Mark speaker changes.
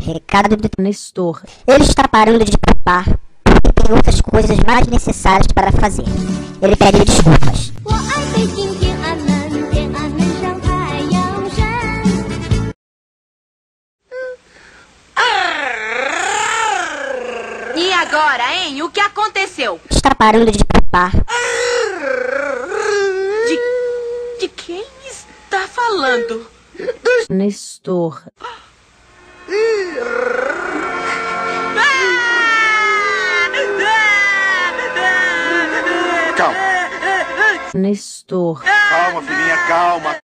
Speaker 1: recado do
Speaker 2: Nestor.
Speaker 1: Ele está parando de papar porque tem outras coisas mais necessárias para fazer. Ele pede desculpas.
Speaker 3: 我爱北京天安门，天安门上太阳升。
Speaker 4: E agora, hein? O que aconteceu?
Speaker 1: Está parando de papar.
Speaker 4: De quem está falando?
Speaker 2: Nestor.
Speaker 5: Calma.
Speaker 2: Nestor.
Speaker 5: Calma, filhinha, calma.